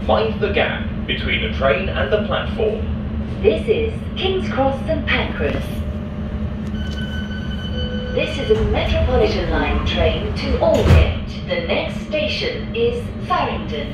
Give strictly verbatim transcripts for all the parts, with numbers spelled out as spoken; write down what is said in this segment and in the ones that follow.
Mind the gap between the train and the platform. This is King's Cross St Pancras. This is a Metropolitan Line train to Aldgate. The next station is Farringdon.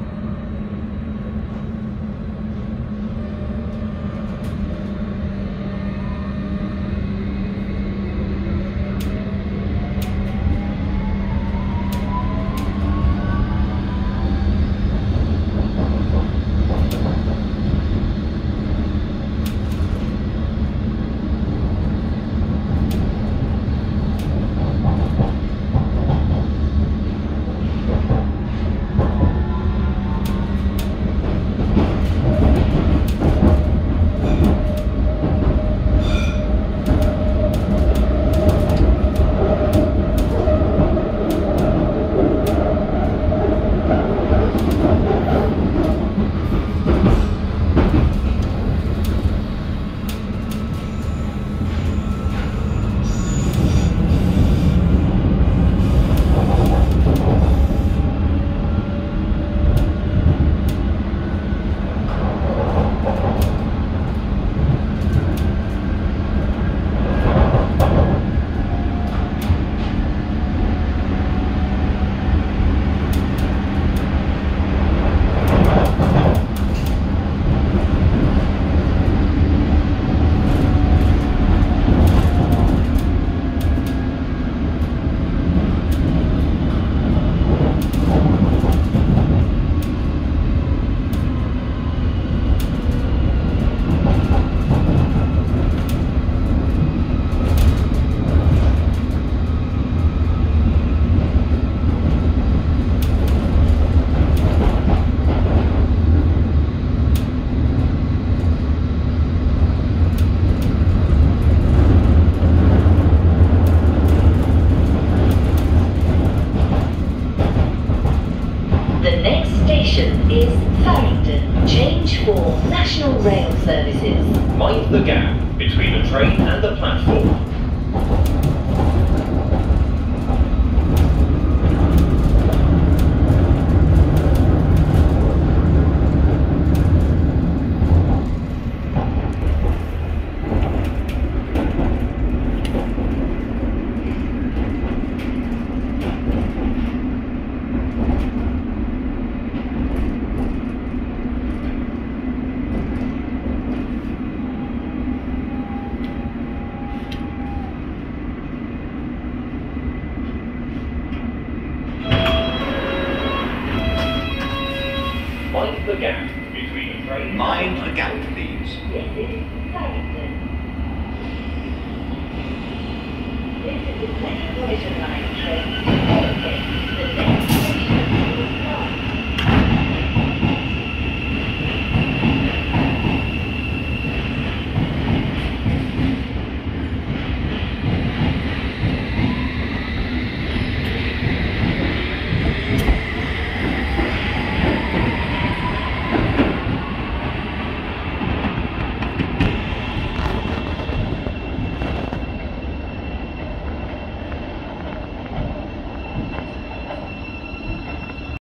Is Farringdon. Change for National Rail Services. Mind the gap between the train and the platform. Mind the gap between the train. Mind the gap, please. This is Farringdon. This is a Metropolitan Line train.